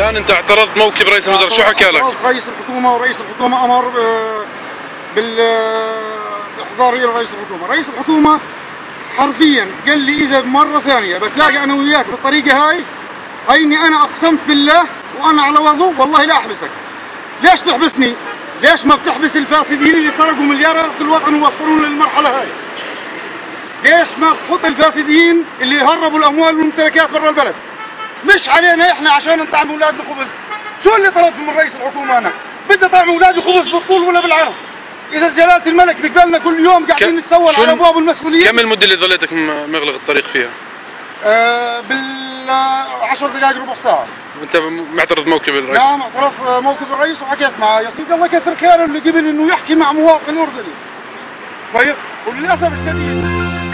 الان انت اعترضت موكب رئيس الوزراء، شو حكى لك؟ رئيس الحكومه، ورئيس الحكومه امر باحضار الى رئيس الحكومه، رئيس الحكومه حرفيا قال لي اذا مره ثانيه بتلاقي انا وياك بالطريقه هاي هيني انا اقسمت بالله وانا على وضوء والله لا احبسك. ليش تحبسني؟ ليش ما بتحبس الفاسدين اللي سرقوا مليارات الوطن ووصلونا للمرحله هاي؟ ليش ما تحط الفاسدين اللي هربوا الاموال والممتلكات برا البلد؟ مش علينا احنا عشان نطعم اولادنا خبز. شو اللي طلبته من رئيس الحكومه انا؟ بدي اطعم اولادي خبز بالطول ولا بالعرض. اذا جلاله الملك بيقبلنا كل يوم قاعدين نتسول على ابواب المسؤولين. كم المده اللي ظليتك مغلق الطريق فيها؟ بال 10 دقائق ربع ساعه. انت معترض موكب الرئيس؟ نعم اعترف موكب الرئيس وحكيت معه، يا سيدي الله يكثر خيره اللي قبل انه يحكي مع مواطن اردني. كويس؟ وللاسف الشديد